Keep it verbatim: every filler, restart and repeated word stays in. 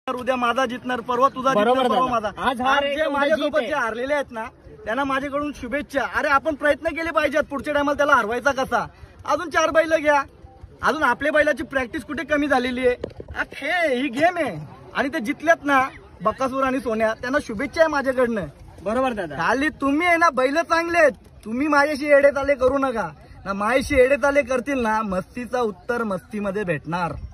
उद्या माझा जितणार, परवा तुझा जितणार, परवा माझा. आज जे माझ्यासोबत जे हारलेले आहेत ना त्यांना माझ्याकडून शुभेच्छा. अरे आपण प्रयत्न केले पाहिजेत पुढच्या टायमाला त्याला हरवायचा कसा. अजून चार बैल घ्या, अजून आपल्या बैलाची प्रॅक्टिस कुठे कमी झालेली आहे. हे ही गेम आहे आणि ते जितल्यात ना बकासूर आणि सोन्या, त्यांना शुभेच्छा आहे माझ्याकडनं. बरोबर दादा. खाली तुम्ही आहे ना बैल चांगले आहेत, तुम्ही माझ्याशी एडे ताले करू नका ना. माझ्याशी एडे ताले करतील ना मस्तीचा उत्तर मस्तीमध्ये भेटणार.